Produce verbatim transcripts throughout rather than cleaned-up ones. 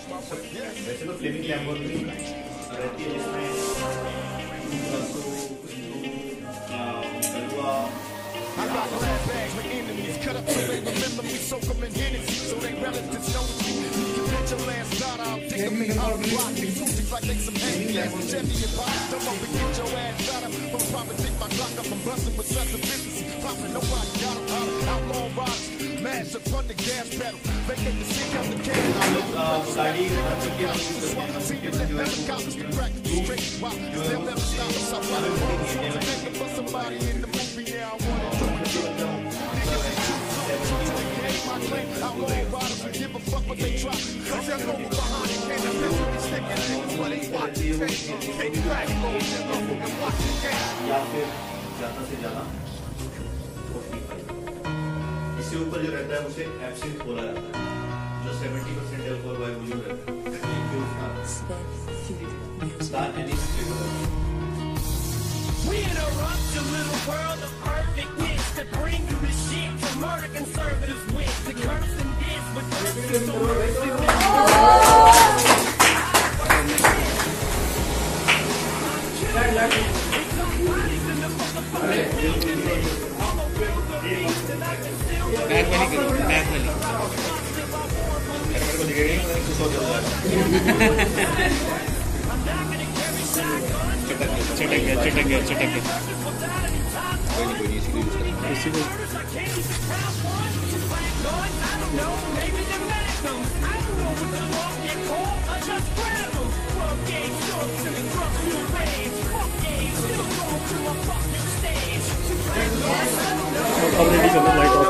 वैसे तो Fleming Lamborghini रहती है जिसमें I got glad bags with enemies cut up so they remember me, soak them in Hennessy so they relatives know me. You bet your last dollar I'll take them in out of the block. These movies like they some handy ass Chevy and Bob. Come up and get your ass shot up. Don't probably take my Glock up. I'm busting with such efficiency. Popping nobody got them out of outlaw riders. Mash up on the gas pedal. Vacate the seat on the can. I look up, study, I'm to get on the swap. See you let them cops be practicing straight wop. They'll never stop us. I want to make it for somebody in the movie. Yeah, I want to. Outlaw riders who give a fuck what they try. Cause they'll go behind and can't miss what they stick in niggas while they watch it. Take back, go and watch the game. या फिर ज़्यादा से ज़्यादा इससे ऊपर जो रहता है उसे एब्सिंथ बोला जाता है जो seventy percent अल्कोहल वाला वजूद रहता है ये क्यों उसका and is flavor. We interrupt your little world of perfectness to bring you the shit from murder conservatives with the curse and this with the words and back वाली करो, back वाली मेरे को दिखेगा नहीं कुछ हो जाएगा चटक गया चटक गया चटक गया कोई नहीं कोई नहीं इसी को यूज करना इसी को ऑलरेडी चलो लाइट ऑफ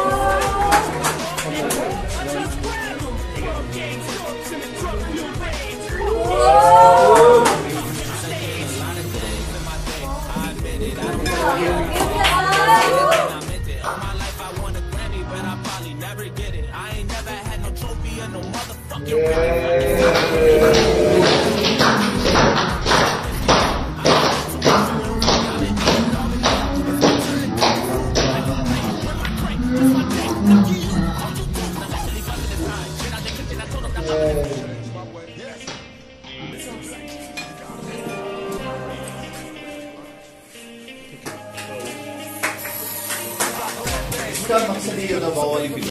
इसका मकसद ये होता है